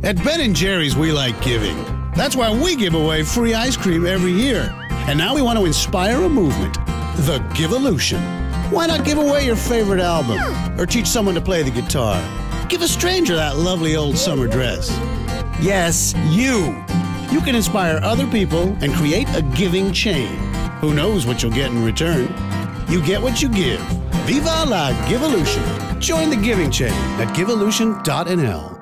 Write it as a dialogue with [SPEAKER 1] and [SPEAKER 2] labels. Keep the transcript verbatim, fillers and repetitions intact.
[SPEAKER 1] At Ben and Jerry's, we like giving. That's why we give away free ice cream every year. And now we want to inspire a movement, the Givolution. Why not give away your favorite album? Or teach someone to play the guitar? Give a stranger that lovely old summer dress. Yes, you. You can inspire other people and create a giving chain. Who knows what you'll get in return? You get what you give. Viva la Givolution. Join the giving chain at givolution dot N L.